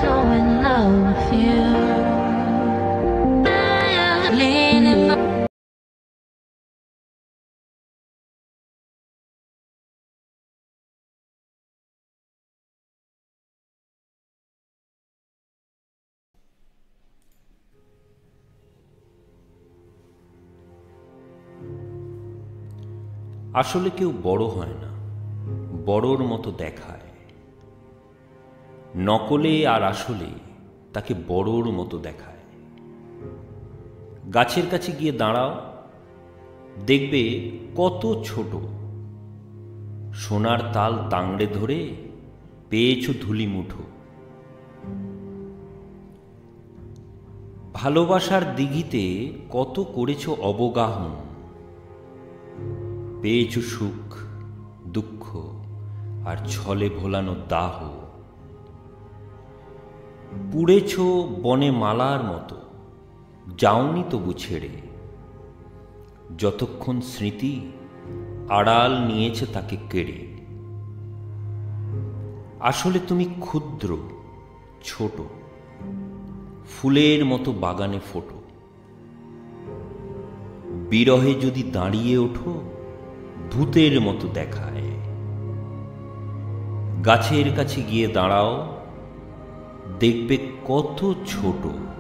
so in love with you. Leaning on আসলে কেউ বড় হয় না, বড়র মতো দেখায়। নকলে আর আসলে তাকে বড়র মতো দেখায়। গাছের কাছে গিয়ে দাঁড়াও, দেখবে কত ছোট। সোনার তাল তাংড়ে ধরে পেয়েছ ধুলি মুঠো। ভালোবাসার দিঘিতে কত করেছ অবগাহন, পেয়েছ সুখ দুঃখ আর ছলে ভোলানো দাহ। পুড়েছ বনে মালার মতো, যাওনি তবু ছেড়ে। যতক্ষণ স্মৃতি আড়াল নিয়েছে তাকে কেড়ে। আসলে তুমি ক্ষুদ্র ছোট, ফুলের মতো বাগানে ফোটো। বিরহে যদি দাঁড়িয়ে ওঠো, ভূতের মতো দেখায়। গাছের কাছে গিয়ে দাঁড়াও, দেখবে কত ছোট।